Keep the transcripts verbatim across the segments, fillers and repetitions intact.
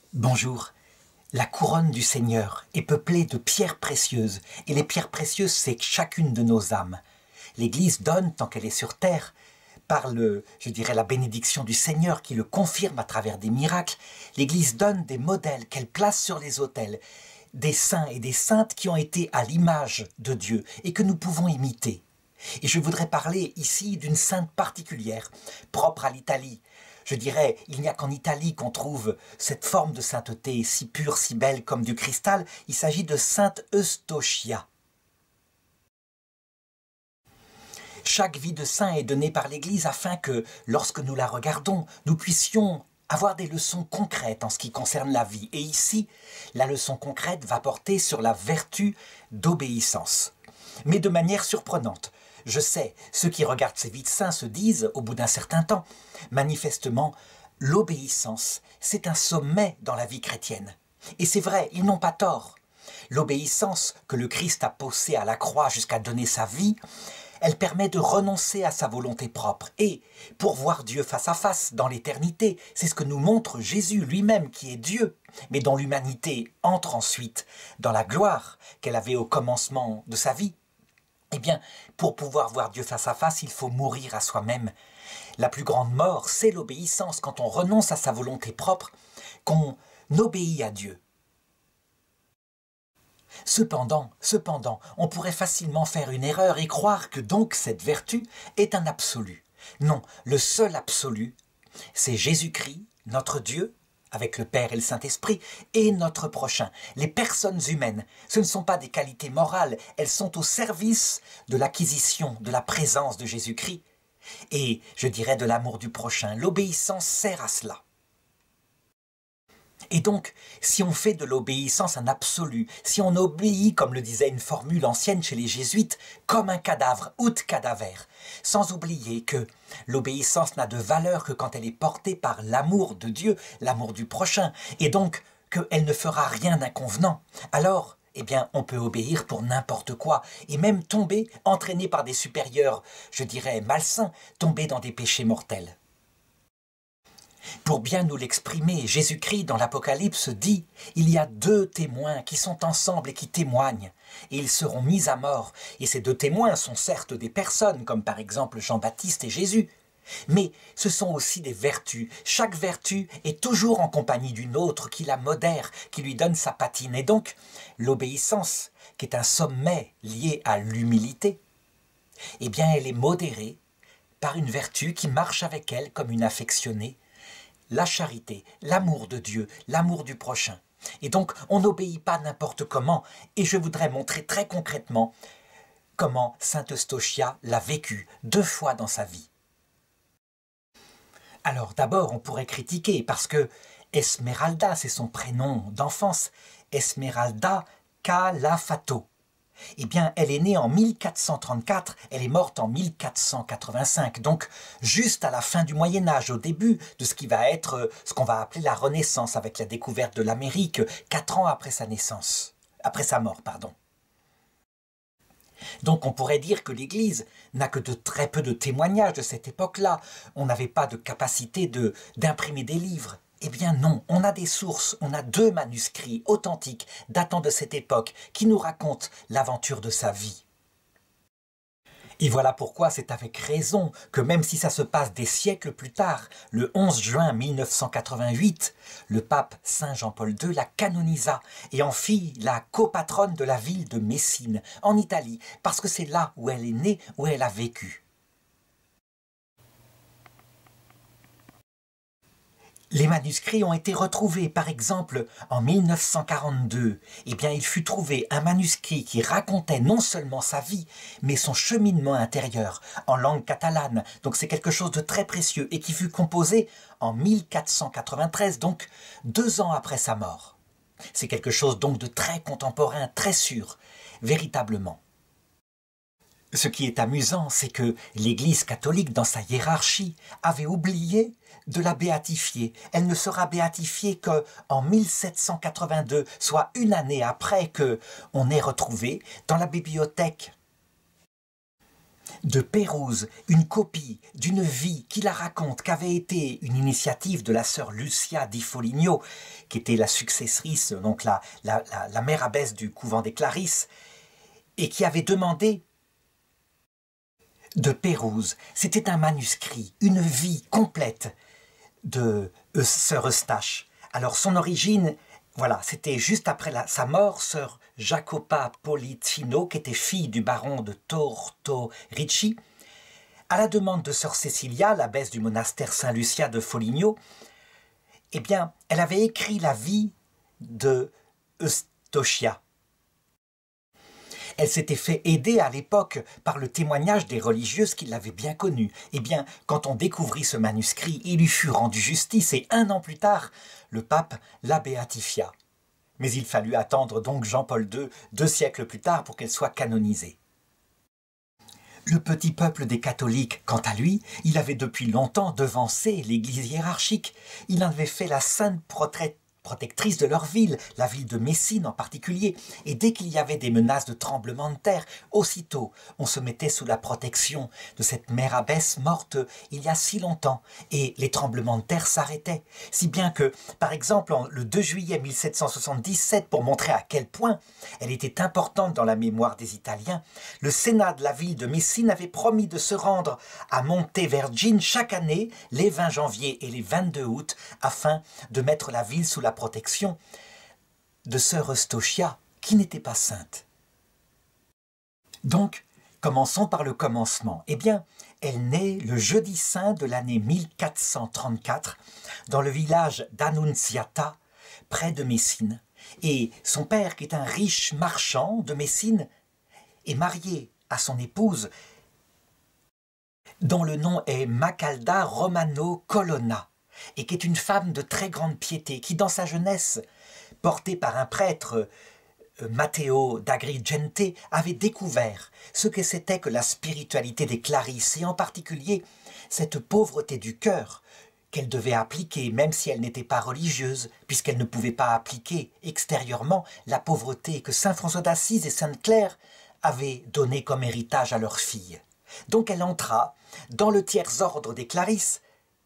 Bonjour. La couronne du Seigneur est peuplée de pierres précieuses, et les pierres précieuses, c'est chacune de nos âmes. L'Église donne, tant qu'elle est sur terre, par le, je dirais, la bénédiction du Seigneur qui le confirme à travers des miracles, l'Église donne des modèles qu'elle place sur les autels, des saints et des saintes qui ont été à l'image de Dieu et que nous pouvons imiter. Et je voudrais parler ici d'une sainte particulière, propre à l'Italie. Je dirais, il n'y a qu'en Italie qu'on trouve cette forme de sainteté si pure, si belle comme du cristal. Il s'agit de Sainte Eustochia. Chaque vie de saint est donnée par l'Église afin que, lorsque nous la regardons, nous puissions avoir des leçons concrètes en ce qui concerne la vie. Et ici, la leçon concrète va porter sur la vertu d'obéissance. Mais de manière surprenante. Je sais, ceux qui regardent ces vies de saints se disent, au bout d'un certain temps, manifestement, l'obéissance, c'est un sommet dans la vie chrétienne. Et c'est vrai, ils n'ont pas tort. L'obéissance que le Christ a poussée à la croix jusqu'à donner sa vie, elle permet de renoncer à sa volonté propre. Et pour voir Dieu face à face dans l'éternité, c'est ce que nous montre Jésus lui-même qui est Dieu, mais dont l'humanité entre ensuite dans la gloire qu'elle avait au commencement de sa vie. Eh bien, pour pouvoir voir Dieu face à face, il faut mourir à soi-même. La plus grande mort, c'est l'obéissance, quand on renonce à sa volonté propre, qu'on obéit à Dieu. Cependant, cependant, on pourrait facilement faire une erreur et croire que donc cette vertu est un absolu. Non, le seul absolu, c'est Jésus-Christ, notre Dieu, avec le Père et le Saint-Esprit, et notre prochain. Les personnes humaines, ce ne sont pas des qualités morales, elles sont au service de l'acquisition, de la présence de Jésus-Christ, et, je dirais, de l'amour du prochain. L'obéissance sert à cela. Et donc, si on fait de l'obéissance un absolu, si on obéit, comme le disait une formule ancienne chez les jésuites, comme un cadavre, ut cadaver, sans oublier que l'obéissance n'a de valeur que quand elle est portée par l'amour de Dieu, l'amour du prochain, et donc qu'elle ne fera rien d'inconvenant, alors, eh bien, on peut obéir pour n'importe quoi, et même tomber, entraîné par des supérieurs, je dirais malsains, tomber dans des péchés mortels. Pour bien nous l'exprimer, Jésus-Christ dans l'Apocalypse dit « Il y a deux témoins qui sont ensemble et qui témoignent, et ils seront mis à mort. » Et ces deux témoins sont certes des personnes, comme par exemple Jean-Baptiste et Jésus, mais ce sont aussi des vertus. Chaque vertu est toujours en compagnie d'une autre qui la modère, qui lui donne sa patine. Et donc, l'obéissance, qui est un sommet lié à l'humilité, eh bien elle est modérée par une vertu qui marche avec elle comme une affectionnée, la charité, l'amour de Dieu, l'amour du prochain. Et donc, on n'obéit pas n'importe comment. Et je voudrais montrer très concrètement comment Sainte Eustochia l'a vécu deux fois dans sa vie. Alors d'abord, on pourrait critiquer parce que Esmeralda, c'est son prénom d'enfance, Esmeralda Calafato. Eh bien, elle est née en mille quatre cent trente-quatre, elle est morte en mille quatre cent quatre-vingt-cinq, donc juste à la fin du Moyen-Âge, au début de ce qui va être ce qu'on va appeler la Renaissance, avec la découverte de l'Amérique, quatre ans après sa naissance, après sa mort, pardon. Donc on pourrait dire que l'Église n'a que de très peu de témoignages de cette époque-là, on n'avait pas de capacité de, d'imprimer des livres. Eh bien non, on a des sources, on a deux manuscrits authentiques datant de cette époque qui nous racontent l'aventure de sa vie. Et voilà pourquoi c'est avec raison que même si ça se passe des siècles plus tard, le onze juin mille neuf cent quatre-vingt-huit, le pape Saint Jean-Paul deux la canonisa et en fit la copatronne de la ville de Messine, en Italie, parce que c'est là où elle est née, où elle a vécu. Les manuscrits ont été retrouvés, par exemple, en mille neuf cent quarante-deux. Eh bien, il fut trouvé un manuscrit qui racontait non seulement sa vie, mais son cheminement intérieur, en langue catalane. Donc c'est quelque chose de très précieux, et qui fut composé en mille quatre cent quatre-vingt-treize, donc deux ans après sa mort. C'est quelque chose donc de très contemporain, très sûr, véritablement. Ce qui est amusant, c'est que l'Église catholique, dans sa hiérarchie, avait oublié de la béatifier. Elle ne sera béatifiée qu'en mille sept cent quatre-vingt-deux, soit une année après qu'on ait retrouvé dans la bibliothèque de Pérouse, une copie d'une vie qui la raconte, qu'avait été une initiative de la sœur Lucia di Foligno, qui était la successrice, donc la, la, la, la mère abbesse du couvent des Clarisses, et qui avait demandé de Pérouse. C'était un manuscrit, une vie complète de sœur Eustache. Alors son origine, voilà, c'était juste après la, sa mort, sœur Jacopa Policino, qui était fille du baron de Tortorici, à la demande de sœur Cecilia, l'abbesse du monastère Saint-Lucia de Foligno, eh bien, elle avait écrit la vie de Eustochia. Elle s'était fait aider à l'époque par le témoignage des religieuses qui l'avaient bien connue. Eh bien, quand on découvrit ce manuscrit, il lui fut rendu justice et un an plus tard, le pape la béatifia. Mais il fallut attendre donc Jean-Paul deux, deux siècles plus tard, pour qu'elle soit canonisée. Le petit peuple des catholiques, quant à lui, il avait depuis longtemps devancé l'Église hiérarchique. Il en avait fait la sainte protectrice protectrice de leur ville, la ville de Messine en particulier, et dès qu'il y avait des menaces de tremblement de terre, aussitôt on se mettait sous la protection de cette mère abbesse morte il y a si longtemps, et les tremblements de terre s'arrêtaient, si bien que, par exemple, le deux juillet mille sept cent soixante-dix-sept, pour montrer à quel point elle était importante dans la mémoire des Italiens, le Sénat de la ville de Messine avait promis de se rendre à Montevergine chaque année, les vingt janvier et les vingt-deux août, afin de mettre la ville sous la protection de sœur Eustochia, qui n'était pas sainte. Donc, commençons par le commencement. Eh bien, elle naît le jeudi saint de l'année mille quatre cent trente-quatre dans le village d'Annunziata, près de Messine. Et son père, qui est un riche marchand de Messine, est marié à son épouse, dont le nom est Macalda Romano Colonna, et qui est une femme de très grande piété, qui dans sa jeunesse, portée par un prêtre, euh, Matteo d'Agrigente, avait découvert ce que c'était que la spiritualité des Clarisses, et en particulier cette pauvreté du cœur qu'elle devait appliquer, même si elle n'était pas religieuse, puisqu'elle ne pouvait pas appliquer extérieurement la pauvreté que saint François d'Assise et sainte Claire avaient donnée comme héritage à leur fille. Donc elle entra dans le tiers ordre des Clarisses.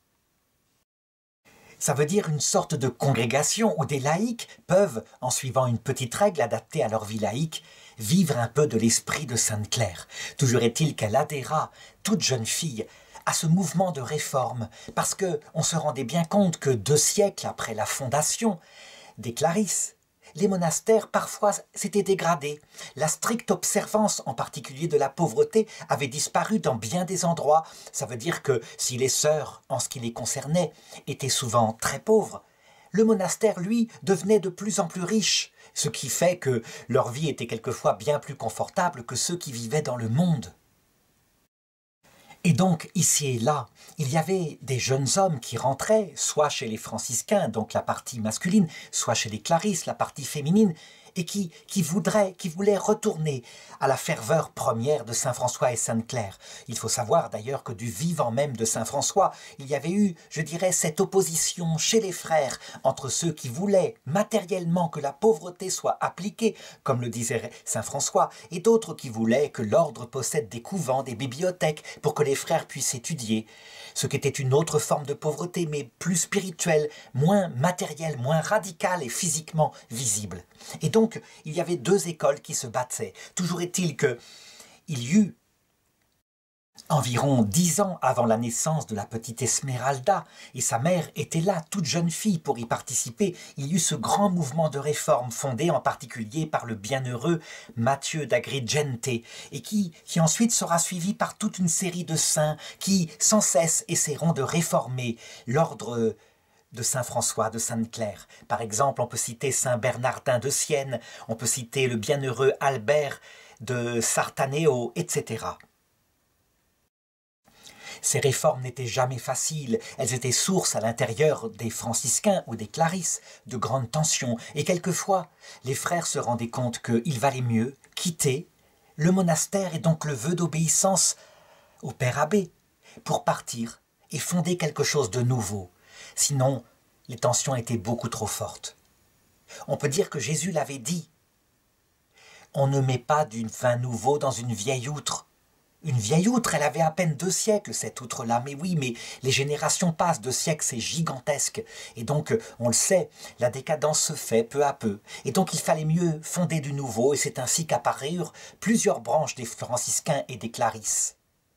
Ça veut dire une sorte de congrégation où des laïcs peuvent, en suivant une petite règle adaptée à leur vie laïque, vivre un peu de l'esprit de Sainte Claire. Toujours est-il qu'elle adhéra, toute jeune fille, à ce mouvement de réforme, parce qu'on se rendait bien compte que deux siècles après la fondation des Clarisses, les monastères parfois s'étaient dégradés. La stricte observance, en particulier de la pauvreté, avait disparu dans bien des endroits. Ça veut dire que si les sœurs, en ce qui les concernait, étaient souvent très pauvres, le monastère, lui, devenait de plus en plus riche, ce qui fait que leur vie était quelquefois bien plus confortable que ceux qui vivaient dans le monde. Et donc, ici et là, il y avait des jeunes hommes qui rentraient, soit chez les franciscains, donc la partie masculine, soit chez les clarisses, la partie féminine, et qui, qui, voudraient, qui voulaient retourner à la ferveur première de saint François et sainte Claire. Il faut savoir d'ailleurs que du vivant même de saint François, il y avait eu, je dirais, cette opposition chez les frères entre ceux qui voulaient matériellement que la pauvreté soit appliquée, comme le disait saint François, et d'autres qui voulaient que l'ordre possède des couvents, des bibliothèques, pour que les frères puissent étudier, ce qui était une autre forme de pauvreté, mais plus spirituelle, moins matérielle, moins radicale et physiquement visible. Et donc, il y avait deux écoles qui se battaient. Toujours est-il qu'il y eut, environ dix ans avant la naissance de la petite Esmeralda, et sa mère était là, toute jeune fille, pour y participer, il y eut ce grand mouvement de réforme fondé en particulier par le bienheureux Matthieu d'Agrigente, et qui, qui ensuite sera suivi par toute une série de saints qui, sans cesse, essaieront de réformer l'ordre de saint François, de sainte Claire. Par exemple, on peut citer saint Bernardin de Sienne, on peut citer le bienheureux Albert de Sartaneo, et cetera. Ces réformes n'étaient jamais faciles, elles étaient source à l'intérieur des franciscains ou des clarisses de grandes tensions, et quelquefois les frères se rendaient compte qu'il valait mieux quitter le monastère et donc le vœu d'obéissance au père abbé pour partir et fonder quelque chose de nouveau. Sinon, les tensions étaient beaucoup trop fortes. On peut dire que Jésus l'avait dit. On ne met pas du vin nouveau dans une vieille outre. Une vieille outre, elle avait à peine deux siècles, cette outre-là. Mais oui, mais les générations passent, deux siècles, c'est gigantesque. Et donc, on le sait, la décadence se fait peu à peu. Et donc, il fallait mieux fonder du nouveau, et c'est ainsi qu'apparurent plusieurs branches des franciscains et des clarisses.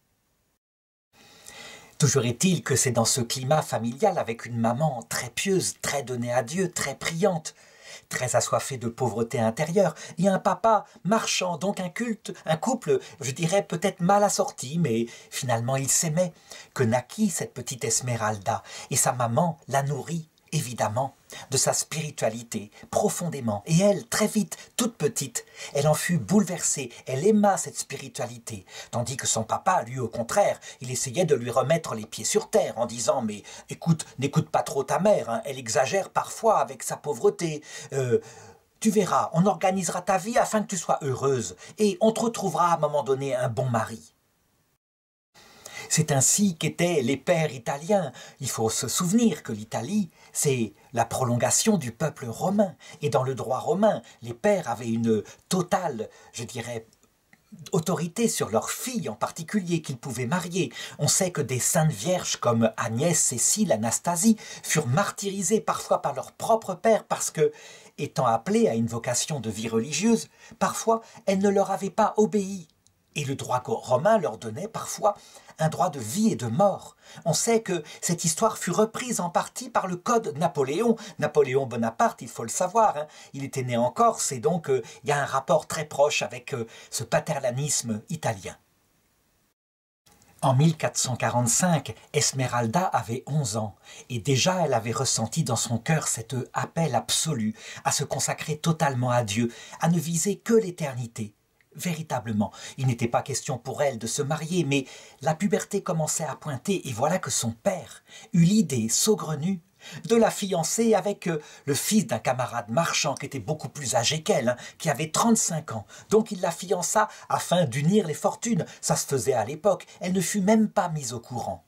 Toujours est-il que c'est dans ce climat familial, avec une maman très pieuse, très donnée à Dieu, très priante, très assoiffée de pauvreté intérieure, et un papa marchand, donc un culte, un couple, je dirais peut-être mal assorti, mais finalement ils s'aimaient, que naquit cette petite Esmeralda, et sa maman la nourrit, évidemment, de sa spiritualité, profondément. Et elle, très vite, toute petite, elle en fut bouleversée, elle aima cette spiritualité, tandis que son papa, lui, au contraire, il essayait de lui remettre les pieds sur terre en disant « Mais écoute, n'écoute pas trop ta mère, hein, elle exagère parfois avec sa pauvreté. Euh, tu verras, on organisera ta vie afin que tu sois heureuse, et on te retrouvera à un moment donné un bon mari. » C'est ainsi qu'étaient les pères italiens. Il faut se souvenir que l'Italie, c'est la prolongation du peuple romain. Et dans le droit romain, les pères avaient une totale, je dirais, autorité sur leurs filles en particulier qu'ils pouvaient marier. On sait que des saintes vierges comme Agnès, Cécile, Anastasie furent martyrisées parfois par leur propre père parce que, étant appelées à une vocation de vie religieuse, parfois elles ne leur avaient pas obéi. Et le droit romain leur donnait parfois un droit de vie et de mort. On sait que cette histoire fut reprise en partie par le code Napoléon. Napoléon Bonaparte, il faut le savoir, hein, il était né en Corse et donc euh, il y a un rapport très proche avec euh, ce paternalisme italien. En mille quatre cent quarante-cinq, Esmeralda avait onze ans et déjà elle avait ressenti dans son cœur cet appel absolu à se consacrer totalement à Dieu, à ne viser que l'éternité. Véritablement, il n'était pas question pour elle de se marier, mais la puberté commençait à pointer et voilà que son père eut l'idée saugrenue de la fiancer avec le fils d'un camarade marchand qui était beaucoup plus âgé qu'elle, hein, qui avait trente-cinq ans. Donc il la fiança afin d'unir les fortunes. Ça se faisait à l'époque, elle ne fut même pas mise au courant.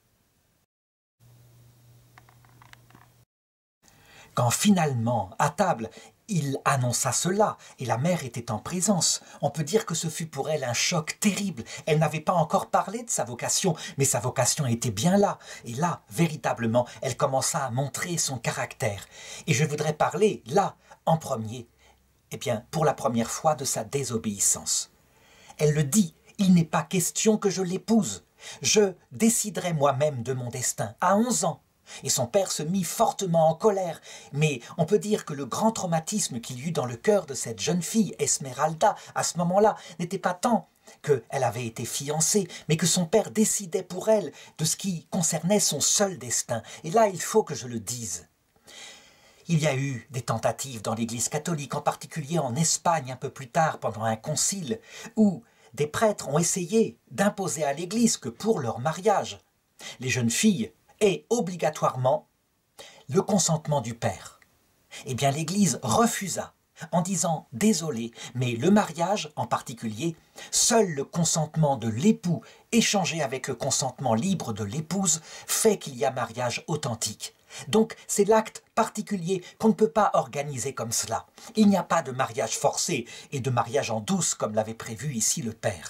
Quand finalement, à table, il annonça cela, et la mère était en présence. On peut dire que ce fut pour elle un choc terrible. Elle n'avait pas encore parlé de sa vocation, mais sa vocation était bien là. Et là, véritablement, elle commença à montrer son caractère. Et je voudrais parler, là, en premier, eh bien, pour la première fois, de sa désobéissance. Elle le dit, il n'est pas question que je l'épouse. Je déciderai moi-même de mon destin, à onze ans. Et son père se mit fortement en colère. Mais on peut dire que le grand traumatisme qu'il y eut dans le cœur de cette jeune fille, Esmeralda, à ce moment-là, n'était pas tant qu'elle avait été fiancée, mais que son père décidait pour elle de ce qui concernait son seul destin. Et là, il faut que je le dise. Il y a eu des tentatives dans l'Église catholique, en particulier en Espagne un peu plus tard, pendant un concile, où des prêtres ont essayé d'imposer à l'Église que pour leur mariage, les jeunes filles et obligatoirement le consentement du père. Eh bien, l'Église refusa en disant « Désolé, mais le mariage en particulier, seul le consentement de l'époux échangé avec le consentement libre de l'épouse fait qu'il y a mariage authentique. Donc, c'est l'acte particulier qu'on ne peut pas organiser comme cela. Il n'y a pas de mariage forcé et de mariage en douce comme l'avait prévu ici le père. »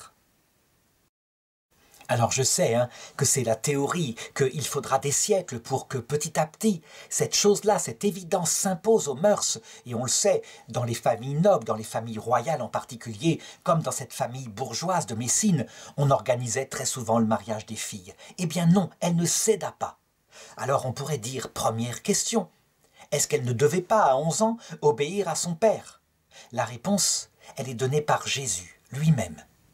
Alors je sais hein, que c'est la théorie, qu'il faudra des siècles pour que petit à petit, cette chose-là, cette évidence s'impose aux mœurs. Et on le sait, dans les familles nobles, dans les familles royales en particulier, comme dans cette famille bourgeoise de Messine, on organisait très souvent le mariage des filles. Eh bien non, elle ne céda pas. Alors on pourrait dire, première question, est-ce qu'elle ne devait pas à onze ans obéir à son père? La réponse, elle est donnée par Jésus lui-même.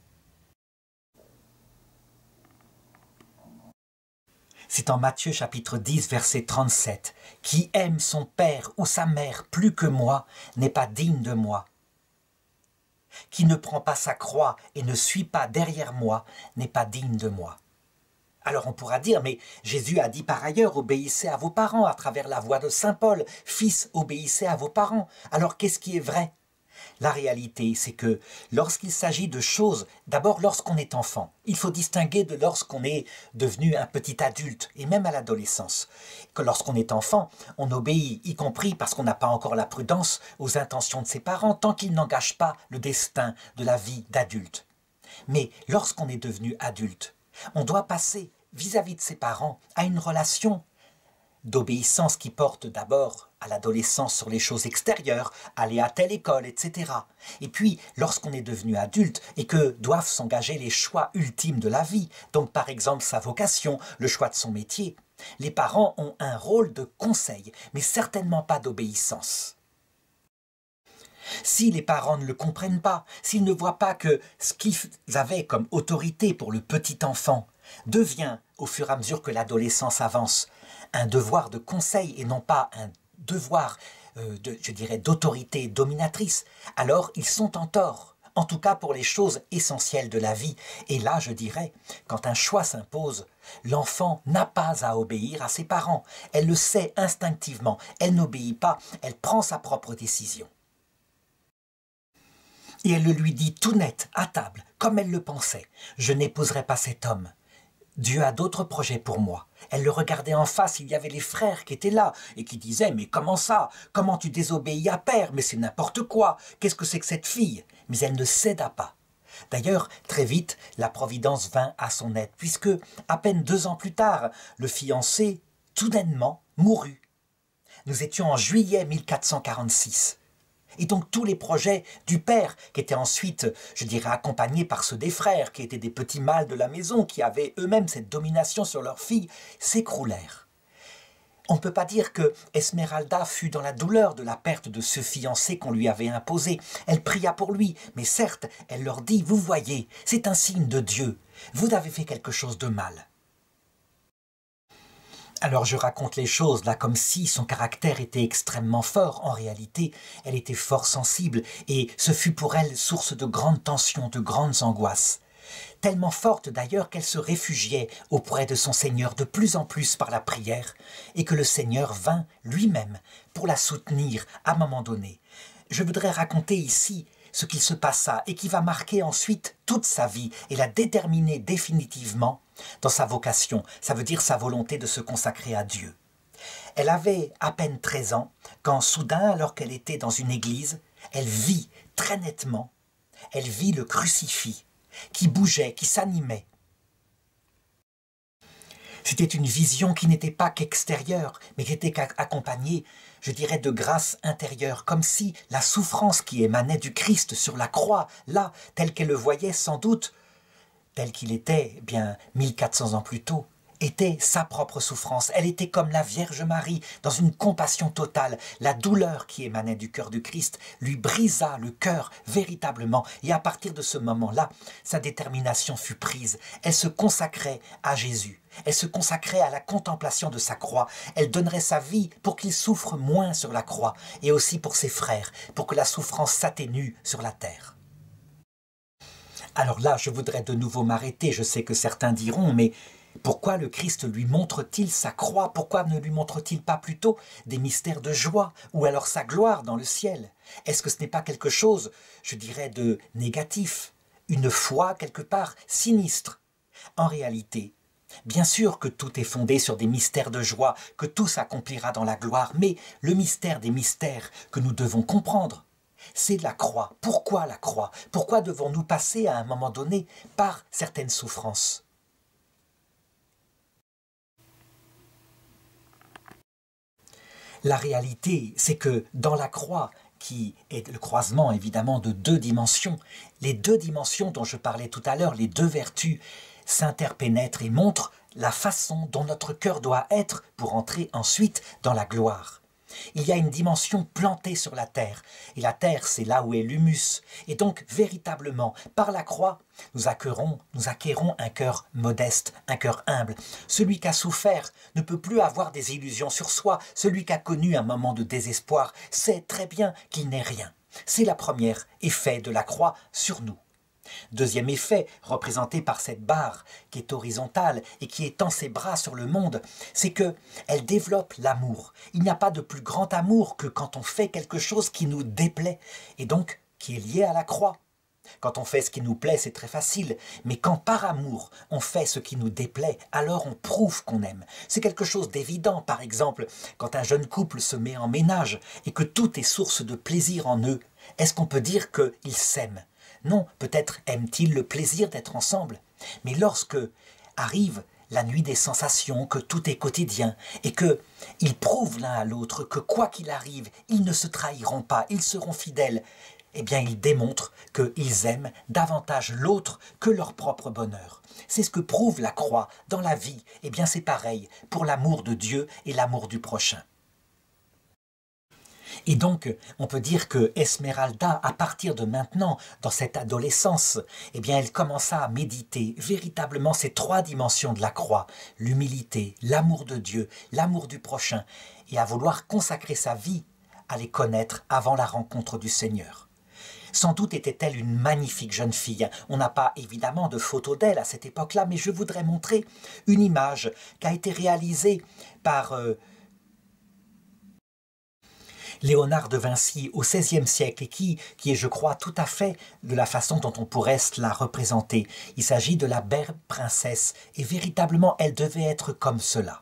C'est en Matthieu chapitre dix, verset trente-sept. « Qui aime son père ou sa mère plus que moi n'est pas digne de moi. Qui ne prend pas sa croix et ne suit pas derrière moi n'est pas digne de moi. » Alors on pourra dire, mais Jésus a dit par ailleurs, obéissez à vos parents à travers la voix de saint Paul. Fils, obéissez à vos parents. Alors qu'est-ce qui est vrai? La réalité, c'est que lorsqu'il s'agit de choses, d'abord lorsqu'on est enfant, il faut distinguer de lorsqu'on est devenu un petit adulte, et même à l'adolescence. Que lorsqu'on est enfant, on obéit, y compris parce qu'on n'a pas encore la prudence aux intentions de ses parents, tant qu'ils n'engagent pas le destin de la vie d'adulte. Mais lorsqu'on est devenu adulte, on doit passer vis-à-vis de ses parents à une relation d'obéissance qui porte d'abord à l'adolescence sur les choses extérieures, aller à telle école, et cetera. Et puis, lorsqu'on est devenu adulte et que doivent s'engager les choix ultimes de la vie, donc par exemple sa vocation, le choix de son métier, les parents ont un rôle de conseil, mais certainement pas d'obéissance. Si les parents ne le comprennent pas, s'ils ne voient pas que ce qu'ils avaient comme autorité pour le petit enfant devient, au fur et à mesure que l'adolescence avance, un devoir de conseil et non pas un devoir, euh, de, je dirais, d'autorité dominatrice, alors ils sont en tort, en tout cas pour les choses essentielles de la vie. Et là, je dirais, quand un choix s'impose, l'enfant n'a pas à obéir à ses parents. Elle le sait instinctivement, elle n'obéit pas, elle prend sa propre décision. Et elle le lui dit tout net, à table, comme elle le pensait. Je n'épouserai pas cet homme. Dieu a d'autres projets pour moi. Elle le regardait en face, il y avait les frères qui étaient là et qui disaient « Mais comment ça? Comment tu désobéis à père? Mais c'est n'importe quoi! Qu'est-ce que c'est que cette fille ?» Mais elle ne céda pas. D'ailleurs, très vite, la Providence vint à son aide, puisque, à peine deux ans plus tard, le fiancé, tout soudainement, mourut. Nous étions en juillet mille quatre cent quarante-six. Et donc tous les projets du père, qui étaient ensuite, je dirais, accompagnés par ceux des frères, qui étaient des petits mâles de la maison, qui avaient eux-mêmes cette domination sur leur fille, s'écroulèrent. On ne peut pas dire que Esmeralda fut dans la douleur de la perte de ce fiancé qu'on lui avait imposé. Elle pria pour lui, mais certes, elle leur dit « Vous voyez, c'est un signe de Dieu. Vous avez fait quelque chose de mal. » Alors je raconte les choses là comme si son caractère était extrêmement fort. En réalité, elle était fort sensible et ce fut pour elle source de grandes tensions, de grandes angoisses. Tellement forte d'ailleurs qu'elle se réfugiait auprès de son Seigneur de plus en plus par la prière et que le Seigneur vint lui-même pour la soutenir à un moment donné. Je voudrais raconter ici ce qui se passa et qui va marquer ensuite toute sa vie et la déterminer définitivement dans sa vocation, ça veut dire sa volonté de se consacrer à Dieu. Elle avait à peine treize ans quand soudain, alors qu'elle était dans une église, elle vit très nettement, elle vit le crucifix qui bougeait, qui s'animait. C'était une vision qui n'était pas qu'extérieure, mais qui était accompagnée, je dirais, de grâce intérieure, comme si la souffrance qui émanait du Christ sur la croix, là, telle qu'elle le voyait sans doute, tel qu'il était, eh bien, mille quatre cents ans plus tôt, était sa propre souffrance. Elle était comme la Vierge Marie, dans une compassion totale. La douleur qui émanait du cœur du Christ lui brisa le cœur véritablement. Et à partir de ce moment-là, sa détermination fut prise. Elle se consacrait à Jésus. Elle se consacrait à la contemplation de sa croix. Elle donnerait sa vie pour qu'il souffre moins sur la croix, et aussi pour ses frères, pour que la souffrance s'atténue sur la terre. Alors là, je voudrais de nouveau m'arrêter. Je sais que certains diront, mais pourquoi le Christ lui montre-t-il sa croix? Pourquoi ne lui montre-t-il pas plutôt des mystères de joie ou alors sa gloire dans le ciel? Est-ce que ce n'est pas quelque chose, je dirais, de négatif? Une foi, quelque part, sinistre? En réalité, bien sûr que tout est fondé sur des mystères de joie, que tout s'accomplira dans la gloire, mais le mystère des mystères que nous devons comprendre, c'est la croix. Pourquoi la croix? Pourquoi devons-nous passer à un moment donné par certaines souffrances? La réalité, c'est que dans la croix, qui est le croisement évidemment de deux dimensions, les deux dimensions dont je parlais tout à l'heure, les deux vertus, s'interpénètrent et montrent la façon dont notre cœur doit être pour entrer ensuite dans la gloire. Il y a une dimension plantée sur la terre, et la terre, c'est là où est l'humus. Et donc, véritablement, par la croix, nous acquérons, nous acquérons un cœur modeste, un cœur humble. Celui qui a souffert ne peut plus avoir des illusions sur soi. Celui qui a connu un moment de désespoir sait très bien qu'il n'est rien. C'est la première effet de la croix sur nous. Deuxième effet, représenté par cette barre qui est horizontale et qui étend ses bras sur le monde, c'est qu'elle développe l'amour. Il n'y a pas de plus grand amour que quand on fait quelque chose qui nous déplaît et donc qui est lié à la croix. Quand on fait ce qui nous plaît, c'est très facile, mais quand par amour on fait ce qui nous déplaît, alors on prouve qu'on aime. C'est quelque chose d'évident, par exemple, quand un jeune couple se met en ménage et que tout est source de plaisir en eux, est-ce qu'on peut dire qu'ils s'aiment ? Non, peut-être aiment-ils le plaisir d'être ensemble. Mais lorsque arrive la nuit des sensations, que tout est quotidien, et qu'ils prouvent l'un à l'autre que quoi qu'il arrive, ils ne se trahiront pas, ils seront fidèles, eh bien ils démontrent qu'ils aiment davantage l'autre que leur propre bonheur. C'est ce que prouve la croix dans la vie. Eh bien c'est pareil pour l'amour de Dieu et l'amour du prochain. Et donc, on peut dire que Esmeralda, à partir de maintenant, dans cette adolescence, eh bien, elle commença à méditer véritablement ces trois dimensions de la croix, l'humilité, l'amour de Dieu, l'amour du prochain, et à vouloir consacrer sa vie à les connaître avant la rencontre du Seigneur. Sans doute était-elle une magnifique jeune fille. On n'a pas évidemment de photos d'elle à cette époque-là, mais je voudrais montrer une image qui a été réalisée par Euh, Léonard de Vinci au seizième siècle et qui, qui est, je crois, tout à fait de la façon dont on pourrait la représenter. Il s'agit de la belle princesse et véritablement elle devait être comme cela.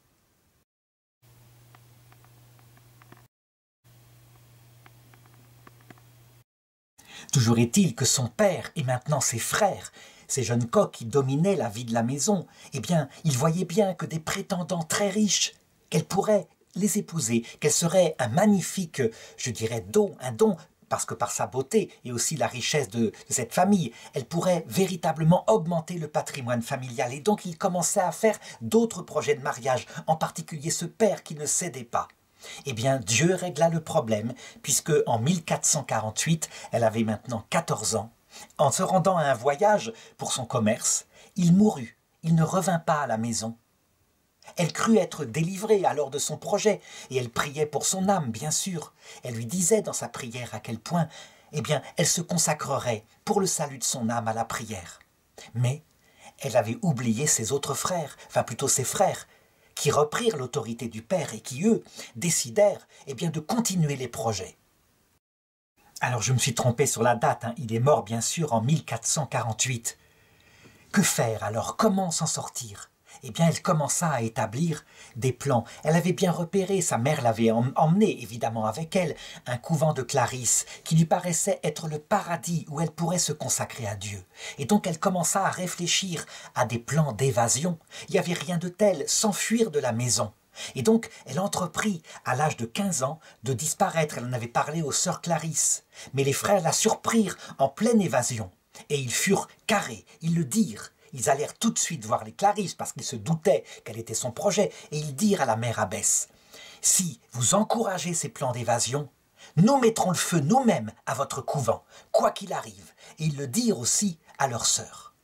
Toujours est-il que son père et maintenant ses frères, ces jeunes coqs qui dominaient la vie de la maison, eh bien, ils voyaient bien que des prétendants très riches, qu'elle pourrait les épouser, qu'elle serait un magnifique, je dirais, don, un don, parce que par sa beauté et aussi la richesse de, de cette famille, elle pourrait véritablement augmenter le patrimoine familial. Et donc il commençait à faire d'autres projets de mariage, en particulier ce père qui ne cédait pas. Eh bien, Dieu régla le problème, puisque en mille quatre cent quarante-huit, elle avait maintenant quatorze ans. En se rendant à un voyage pour son commerce, il mourut, il ne revint pas à la maison. Elle crut être délivrée alors de son projet, et elle priait pour son âme, bien sûr. Elle lui disait dans sa prière à quel point, eh bien, elle se consacrerait pour le salut de son âme à la prière. Mais elle avait oublié ses autres frères, enfin plutôt ses frères, qui reprirent l'autorité du père et qui, eux, décidèrent eh bien, de continuer les projets. Alors je me suis trompé sur la date, hein. Il est mort bien sûr en mille quatre cent quarante-huit. Que faire alors? Comment s'en sortir? Eh bien, elle commença à établir des plans. Elle avait bien repéré, sa mère l'avait emmené évidemment avec elle, un couvent de Clarisse qui lui paraissait être le paradis où elle pourrait se consacrer à Dieu. Et donc elle commença à réfléchir à des plans d'évasion. Il n'y avait rien de tel, s'enfuir de la maison. Et donc elle entreprit, à l'âge de quinze ans, de disparaître. Elle en avait parlé aux sœurs Clarisse. Mais les frères la surprirent en pleine évasion. Et ils furent carrés, ils le dirent. Ils allèrent tout de suite voir les Clarisse parce qu'ils se doutaient quel était son projet et ils dirent à la mère abbesse « Si vous encouragez ces plans d'évasion, nous mettrons le feu nous-mêmes à votre couvent, quoi qu'il arrive. » Et ils le dirent aussi à leur sœur.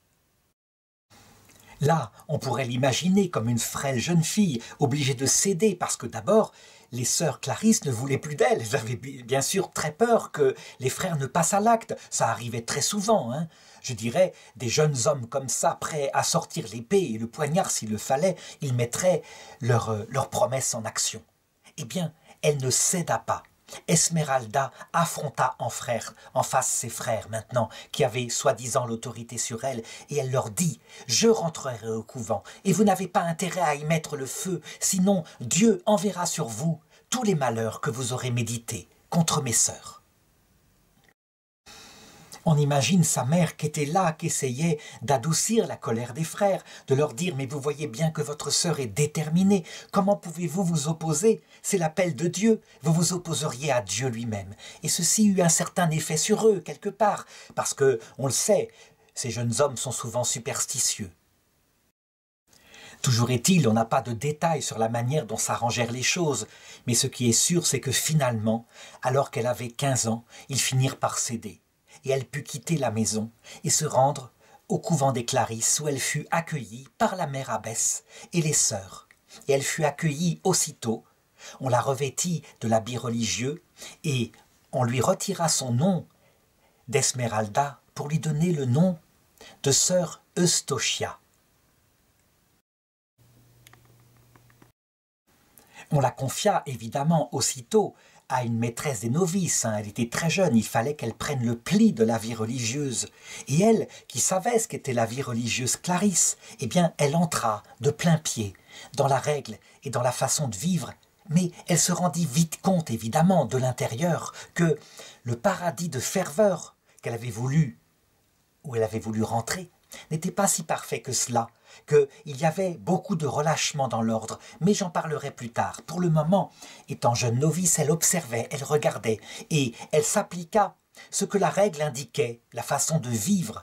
Là, on pourrait l'imaginer comme une frêle jeune fille, obligée de céder parce que d'abord, les sœurs Clarisse ne voulaient plus d'elle. Elles avaient bien sûr très peur que les frères ne passent à l'acte. Ça arrivait très souvent, hein. Je dirais, des jeunes hommes comme ça, prêts à sortir l'épée et le poignard s'il le fallait, ils mettraient leur, euh, leur promesse en action. Eh bien, elle ne céda pas. Esmeralda affronta en frère, en face ses frères maintenant, qui avaient soi-disant l'autorité sur elle, et elle leur dit « Je rentrerai au couvent, et vous n'avez pas intérêt à y mettre le feu, sinon Dieu enverra sur vous tous les malheurs que vous aurez médités contre mes sœurs. » On imagine sa mère qui était là, qui essayait d'adoucir la colère des frères, de leur dire « Mais vous voyez bien que votre sœur est déterminée, comment pouvez-vous vous opposer? C'est l'appel de Dieu, vous vous opposeriez à Dieu lui-même. » Et ceci eut un certain effet sur eux, quelque part, parce que, on le sait, ces jeunes hommes sont souvent superstitieux. Toujours est-il, on n'a pas de détails sur la manière dont s'arrangèrent les choses, mais ce qui est sûr, c'est que finalement, alors qu'elle avait quinze ans, ils finirent par céder. Et elle put quitter la maison et se rendre au couvent des Clarisses où elle fut accueillie par la mère abbesse et les sœurs. Et elle fut accueillie aussitôt, on la revêtit de l'habit religieux et on lui retira son nom d'Esmeralda pour lui donner le nom de sœur Eustochia. On la confia évidemment aussitôt à une maîtresse des novices, hein. Elle était très jeune, il fallait qu'elle prenne le pli de la vie religieuse. Et elle, qui savait ce qu'était la vie religieuse Clarisse, eh bien, elle entra de plein pied dans la règle et dans la façon de vivre. Mais elle se rendit vite compte, évidemment, de l'intérieur, que le paradis de ferveur qu'elle avait voulu, où elle avait voulu rentrer, n'était pas si parfait que cela, qu'il y avait beaucoup de relâchement dans l'ordre, mais j'en parlerai plus tard. Pour le moment, étant jeune novice, elle observait, elle regardait, et elle s'appliqua ce que la règle indiquait, la façon de vivre.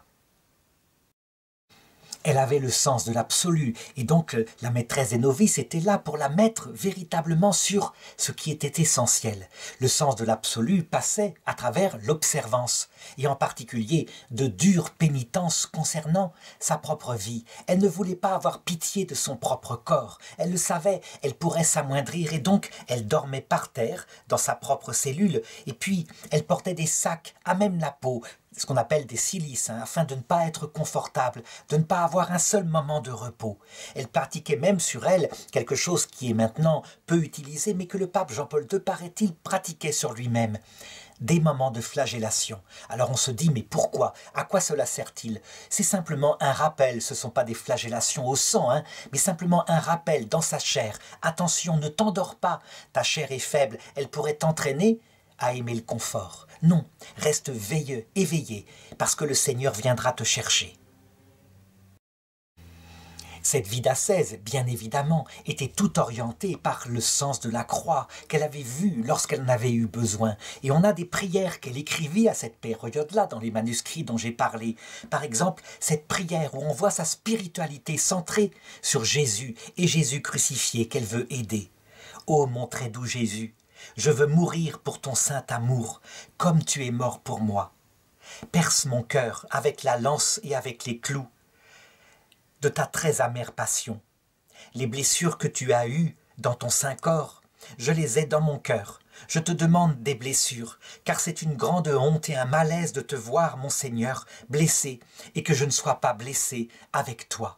Elle avait le sens de l'absolu, et donc la maîtresse des novices était là pour la mettre véritablement sur ce qui était essentiel. Le sens de l'absolu passait à travers l'observance, et en particulier de dures pénitences concernant sa propre vie. Elle ne voulait pas avoir pitié de son propre corps, elle le savait, elle pourrait s'amoindrir, et donc elle dormait par terre, dans sa propre cellule, et puis elle portait des sacs à même la peau, ce qu'on appelle des silices, hein, afin de ne pas être confortable, de ne pas avoir un seul moment de repos. Elle pratiquait même sur elle quelque chose qui est maintenant peu utilisé, mais que le pape Jean-Paul deux, paraît-il, pratiquait sur lui-même. Des moments de flagellation. Alors on se dit, mais pourquoi? À quoi cela sert-il? C'est simplement un rappel, ce ne sont pas des flagellations au sang, hein, mais simplement un rappel dans sa chair. Attention, ne t'endors pas, ta chair est faible, elle pourrait t'entraîner à aimer le confort. Non, reste veilleux, éveillé, parce que le Seigneur viendra te chercher. Cette vie d'ascèse, bien évidemment, était tout orientée par le sens de la croix qu'elle avait vue lorsqu'elle en avait eu besoin. Et on a des prières qu'elle écrivit à cette période-là dans les manuscrits dont j'ai parlé. Par exemple, cette prière où on voit sa spiritualité centrée sur Jésus et Jésus crucifié qu'elle veut aider. Ô mon très doux Jésus, je veux mourir pour ton saint amour, comme tu es mort pour moi. Perce mon cœur avec la lance et avec les clous de ta très amère passion. Les blessures que tu as eues dans ton saint corps, je les ai dans mon cœur. Je te demande des blessures, car c'est une grande honte et un malaise de te voir, mon Seigneur, blessé, et que je ne sois pas blessé avec toi.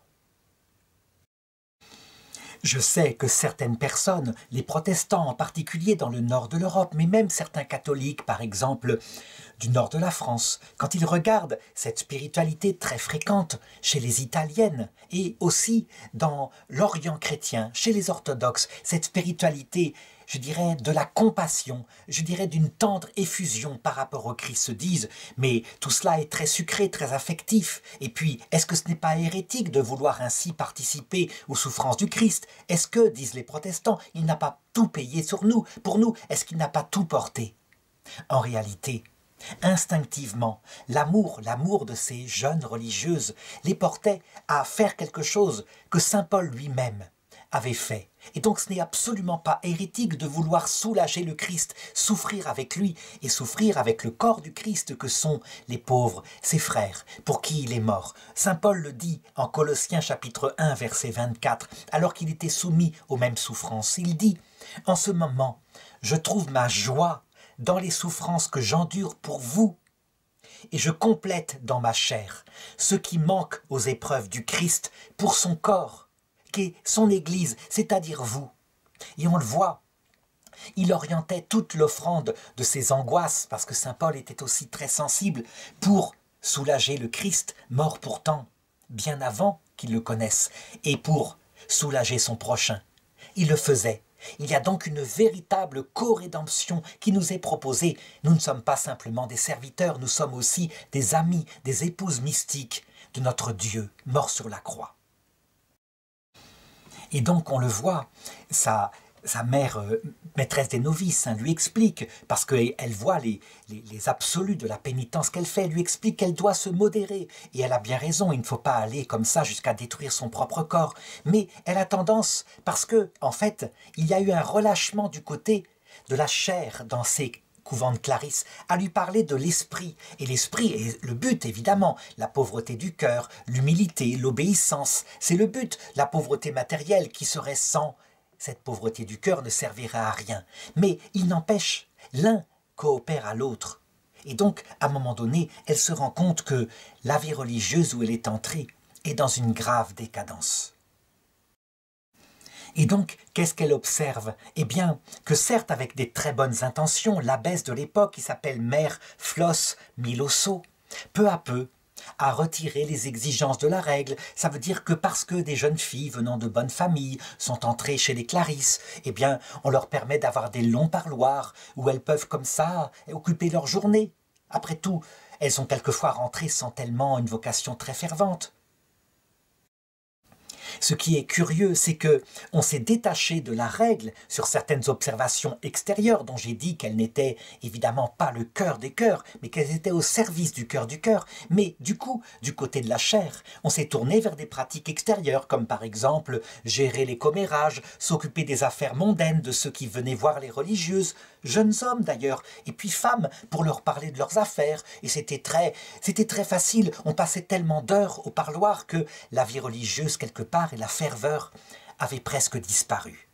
Je sais que certaines personnes, les protestants en particulier dans le nord de l'Europe, mais même certains catholiques, par exemple, du nord de la France, quand ils regardent cette spiritualité très fréquente chez les Italiennes et aussi dans l'Orient chrétien, chez les orthodoxes, cette spiritualité, je dirais, de la compassion, je dirais d'une tendre effusion par rapport au Christ, se disent, mais tout cela est très sucré, très affectif, et puis, est-ce que ce n'est pas hérétique de vouloir ainsi participer aux souffrances du Christ? Est-ce que, disent les protestants, il n'a pas tout payé sur nous, pour nous, est-ce qu'il n'a pas tout porté? En réalité, instinctivement, l'amour, l'amour de ces jeunes religieuses les portait à faire quelque chose que saint Paul lui-même avait fait. Et donc ce n'est absolument pas hérétique de vouloir soulager le Christ, souffrir avec lui et souffrir avec le corps du Christ que sont les pauvres, ses frères, pour qui il est mort. Saint Paul le dit en Colossiens chapitre un verset vingt-quatre, alors qu'il était soumis aux mêmes souffrances. Il dit « En ce moment, je trouve ma joie dans les souffrances que j'endure pour vous, et je complète dans ma chair ce qui manque aux épreuves du Christ pour son corps, qui est son Église, c'est-à-dire vous. » Et on le voit, il orientait toute l'offrande de ses angoisses, parce que saint Paul était aussi très sensible, pour soulager le Christ, mort pourtant, bien avant qu'il le connaisse, et pour soulager son prochain. Il le faisait. Il y a donc une véritable co-rédemption qui nous est proposée. Nous ne sommes pas simplement des serviteurs, nous sommes aussi des amis, des épouses mystiques de notre Dieu, mort sur la croix. Et donc on le voit, sa, sa mère, euh, maîtresse des novices, hein, lui explique, parce qu'elle voit les, les, les absolus de la pénitence qu'elle fait, elle lui explique qu'elle doit se modérer. Et elle a bien raison, il ne faut pas aller comme ça jusqu'à détruire son propre corps. Mais elle a tendance, parce que, en fait, il y a eu un relâchement du côté de la chair dans ces couvent de Clarisse, à lui parler de l'esprit. Et l'esprit est le but, évidemment. La pauvreté du cœur, l'humilité, l'obéissance, c'est le but. La pauvreté matérielle qui serait sans cette pauvreté du cœur ne servirait à rien. Mais il n'empêche, l'un coopère à l'autre. Et donc, à un moment donné, elle se rend compte que la vie religieuse où elle est entrée est dans une grave décadence. Et donc, qu'est-ce qu'elle observe? Eh bien, que certes, avec des très bonnes intentions, l'abbesse de l'époque, qui s'appelle Mère Flosse Milosso, peu à peu, a retiré les exigences de la règle. Ça veut dire que parce que des jeunes filles venant de bonnes familles sont entrées chez les Clarisses, eh bien, on leur permet d'avoir des longs parloirs où elles peuvent comme ça occuper leur journée. Après tout, elles sont quelquefois rentrées sans tellement une vocation très fervente. Ce qui est curieux, c'est que on s'est détaché de la règle sur certaines observations extérieures dont j'ai dit qu'elles n'étaient évidemment pas le cœur des cœurs, mais qu'elles étaient au service du cœur du cœur. Mais du coup, du côté de la chair, on s'est tourné vers des pratiques extérieures, comme par exemple gérer les commérages, s'occuper des affaires mondaines de ceux qui venaient voir les religieuses, jeunes hommes d'ailleurs, et puis femmes, pour leur parler de leurs affaires. Et c'était très, c'était très facile, on passait tellement d'heures au parloir que la vie religieuse quelque part et la ferveur avaient presque disparu.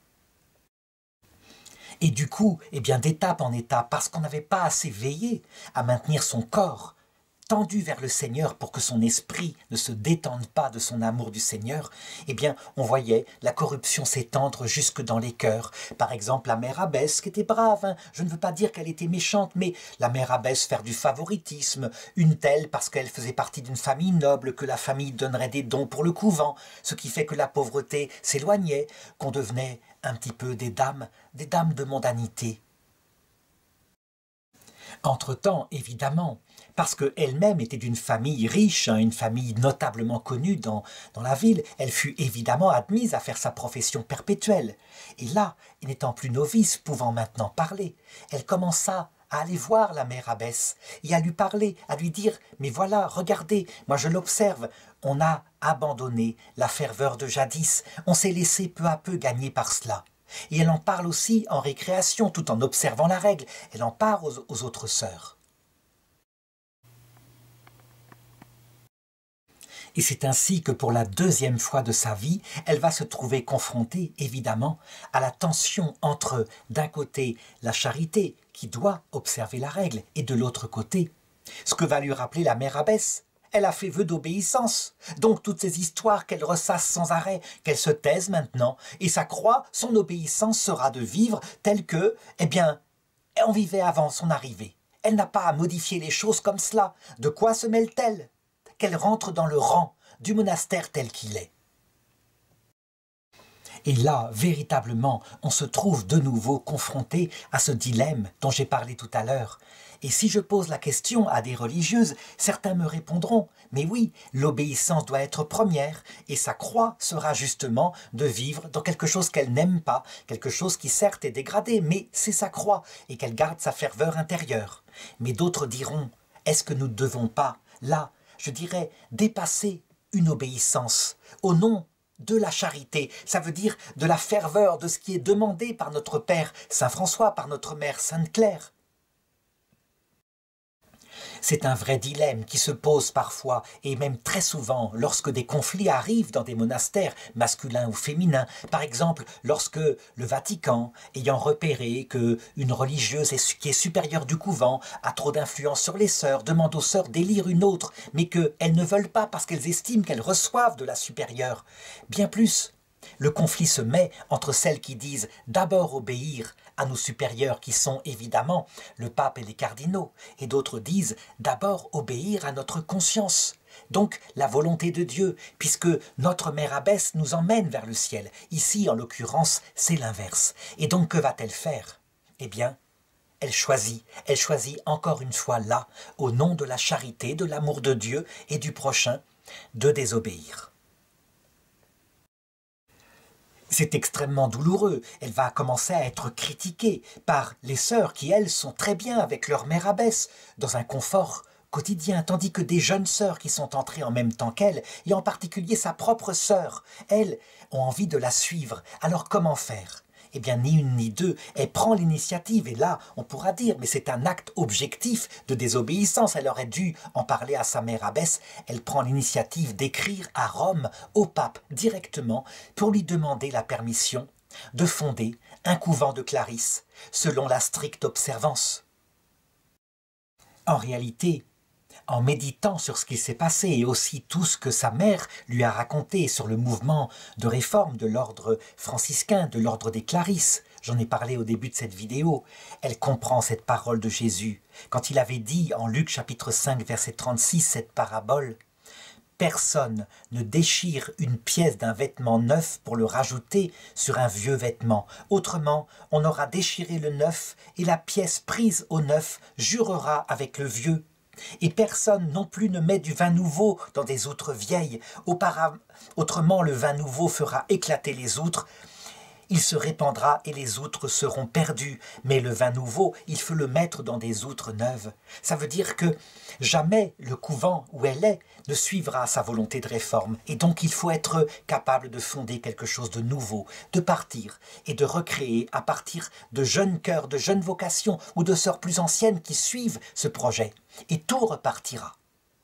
Et du coup, eh bien, d'étape en étape, parce qu'on n'avait pas assez veillé à maintenir son corps tendu vers le Seigneur pour que son esprit ne se détende pas de son amour du Seigneur, eh bien, on voyait la corruption s'étendre jusque dans les cœurs. Par exemple, la mère abbesse, qui était brave, hein, je ne veux pas dire qu'elle était méchante, mais la mère abbesse faire du favoritisme, une telle parce qu'elle faisait partie d'une famille noble, que la famille donnerait des dons pour le couvent, ce qui fait que la pauvreté s'éloignait, qu'on devenait un petit peu des dames, des dames de mondanité. Entre-temps, évidemment, parce qu'elle-même était d'une famille riche, hein, une famille notablement connue dans, dans la ville, elle fut évidemment admise à faire sa profession perpétuelle. Et là, n'étant plus novice, pouvant maintenant parler, elle commença à aller voir la mère abbesse et à lui parler, à lui dire « Mais voilà, regardez, moi je l'observe, on a abandonné la ferveur de jadis, on s'est laissé peu à peu gagner par cela. » Et elle en parle aussi en récréation, tout en observant la règle. Elle en parle aux, aux autres sœurs. Et c'est ainsi que pour la deuxième fois de sa vie, elle va se trouver confrontée, évidemment, à la tension entre, d'un côté, la charité, qui doit observer la règle, et de l'autre côté, ce que va lui rappeler la mère abbesse. Elle a fait vœu d'obéissance. Donc toutes ces histoires qu'elle ressasse sans arrêt, qu'elle se taise maintenant, et sa croix, son obéissance sera de vivre telle que, eh bien, on vivait avant son arrivée. Elle n'a pas à modifier les choses comme cela. De quoi se mêle-t-elle? Qu'elle rentre dans le rang du monastère tel qu'il est. Et là, véritablement, on se trouve de nouveau confronté à ce dilemme dont j'ai parlé tout à l'heure. Et si je pose la question à des religieuses, certains me répondront « Mais oui, l'obéissance doit être première, et sa croix sera justement de vivre dans quelque chose qu'elle n'aime pas, quelque chose qui certes est dégradé, mais c'est sa croix, et qu'elle garde sa ferveur intérieure. » Mais d'autres diront « Est-ce que nous ne devons pas, là, je dirais, dépasser une obéissance au nom de la charité, ça veut dire de la ferveur, de ce qui est demandé par notre Père Saint François, par notre Mère Sainte Claire. » C'est un vrai dilemme qui se pose parfois, et même très souvent, lorsque des conflits arrivent dans des monastères, masculins ou féminins. Par exemple, lorsque le Vatican, ayant repéré qu'une religieuse qui est supérieure du couvent a trop d'influence sur les sœurs, demande aux sœurs d'élire une autre, mais qu'elles ne veulent pas parce qu'elles estiment qu'elles reçoivent de la supérieure. Bien plus, le conflit se met entre celles qui disent d'abord obéir à nos supérieurs qui sont évidemment le pape et les cardinaux, et d'autres disent d'abord obéir à notre conscience, donc la volonté de Dieu, puisque notre mère abbesse nous emmène vers le ciel. Ici, en l'occurrence, c'est l'inverse. Et donc, que va-t-elle faire? Eh bien, elle choisit, elle choisit encore une fois là, au nom de la charité, de l'amour de Dieu et du prochain, de désobéir. C'est extrêmement douloureux. Elle va commencer à être critiquée par les sœurs qui, elles, sont très bien avec leur mère abbesse, dans un confort quotidien, tandis que des jeunes sœurs qui sont entrées en même temps qu'elle, et en particulier sa propre sœur, elles, ont envie de la suivre. Alors comment faire? Eh bien, ni une ni deux, elle prend l'initiative, et là, on pourra dire, mais c'est un acte objectif de désobéissance, elle aurait dû en parler à sa mère abbesse, elle prend l'initiative d'écrire à Rome, au pape, directement, pour lui demander la permission de fonder un couvent de Clarisse, selon la stricte observance. En réalité, en méditant sur ce qui s'est passé et aussi tout ce que sa mère lui a raconté sur le mouvement de réforme de l'ordre franciscain, de l'ordre des Clarisses, j'en ai parlé au début de cette vidéo, elle comprend cette parole de Jésus, quand il avait dit en Luc chapitre cinq verset trente-six cette parabole, « Personne ne déchire une pièce d'un vêtement neuf pour le rajouter sur un vieux vêtement. Autrement, on aura déchiré le neuf et la pièce prise au neuf jurera avec le vieux. Et personne non plus ne met du vin nouveau dans des outres vieilles. Auparavant, autrement, le vin nouveau fera éclater les outres. Il se répandra et les outres seront perdues. Mais le vin nouveau, il faut le mettre dans des outres neuves. Ça veut dire que jamais le couvent où elle est ne suivra sa volonté de réforme. Et donc il faut être capable de fonder quelque chose de nouveau, de partir et de recréer à partir de jeunes cœurs, de jeunes vocations ou de sœurs plus anciennes qui suivent ce projet. Et tout repartira.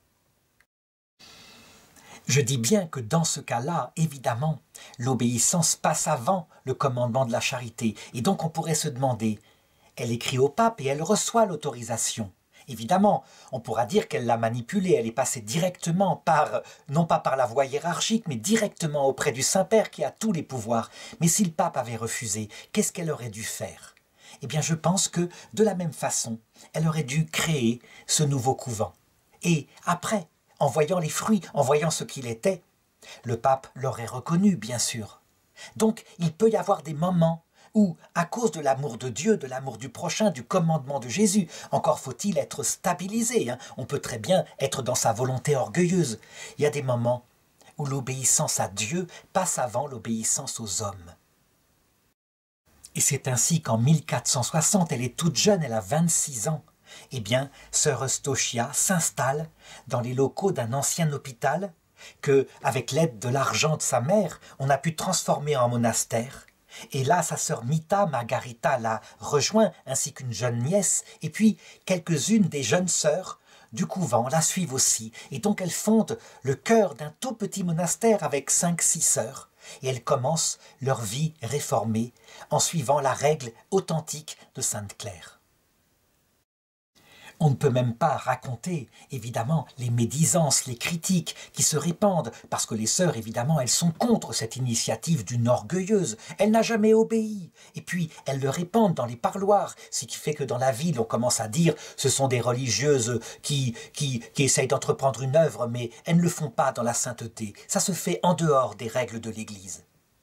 Je dis bien que dans ce cas-là, évidemment, l'obéissance passe avant le commandement de la charité. Et donc on pourrait se demander, elle écrit au pape et elle reçoit l'autorisation. Évidemment, on pourra dire qu'elle l'a manipulée, elle est passée directement par, non pas par la voie hiérarchique, mais directement auprès du Saint-Père qui a tous les pouvoirs. Mais si le pape avait refusé, qu'est-ce qu'elle aurait dû faire? Eh bien, je pense que, de la même façon, elle aurait dû créer ce nouveau couvent. Et après, en voyant les fruits, en voyant ce qu'il était, le pape l'aurait reconnu, bien sûr. Donc, il peut y avoir des moments où, à cause de l'amour de Dieu, de l'amour du prochain, du commandement de Jésus, encore faut-il être stabilisé, hein. On peut très bien être dans sa volonté orgueilleuse. Il y a des moments où l'obéissance à Dieu passe avant l'obéissance aux hommes. Et c'est ainsi qu'en mille quatre cent soixante, elle est toute jeune, elle a vingt-six ans. Eh bien, sœur Eustochia s'installe dans les locaux d'un ancien hôpital que, avec l'aide de l'argent de sa mère, on a pu transformer en monastère. Et là, sa sœur Mita Margarita la rejoint, ainsi qu'une jeune nièce, et puis quelques-unes des jeunes sœurs du couvent la suivent aussi. Et donc elles fondent le cœur d'un tout petit monastère avec cinq, six sœurs. Et elles commencent leur vie réformée en suivant la règle authentique de Sainte Claire. On ne peut même pas raconter, évidemment, les médisances, les critiques qui se répandent, parce que les sœurs, évidemment, elles sont contre cette initiative d'une orgueilleuse. Elle n'a jamais obéi. Et puis, elles le répandent dans les parloirs, ce qui fait que dans la ville, on commence à dire ce sont des religieuses qui, qui, qui essayent d'entreprendre une œuvre, mais elles ne le font pas dans la sainteté. Ça se fait en dehors des règles de l'Église.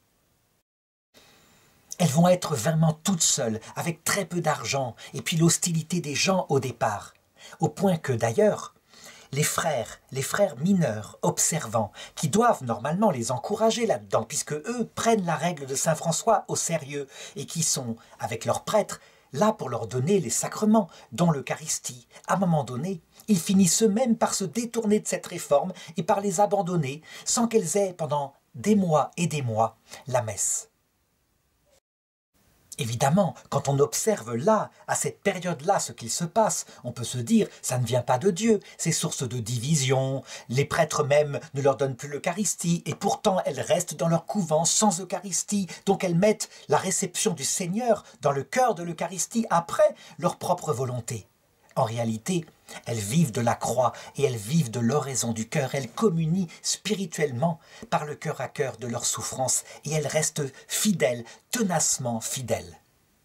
Elles vont être vraiment toutes seules, avec très peu d'argent, et puis l'hostilité des gens au départ. Au point que, d'ailleurs, les frères, les frères mineurs, observants, qui doivent normalement les encourager là-dedans, puisque eux prennent la règle de saint François au sérieux, et qui sont, avec leurs prêtres, là pour leur donner les sacrements, dont l'Eucharistie. À un moment donné, ils finissent eux-mêmes par se détourner de cette réforme et par les abandonner, sans qu'elles aient, pendant des mois et des mois, la messe. Évidemment, quand on observe là, à cette période-là, ce qu'il se passe, on peut se dire, ça ne vient pas de Dieu, c'est source de division, les prêtres même ne leur donnent plus l'Eucharistie, et pourtant elles restent dans leur couvent sans Eucharistie, donc elles mettent la réception du Seigneur dans le cœur de l'Eucharistie après leur propre volonté. En réalité, elles vivent de la croix et elles vivent de l'oraison du cœur. Elles communient spirituellement par le cœur à cœur de leur souffrance et elles restent fidèles, tenacement fidèles.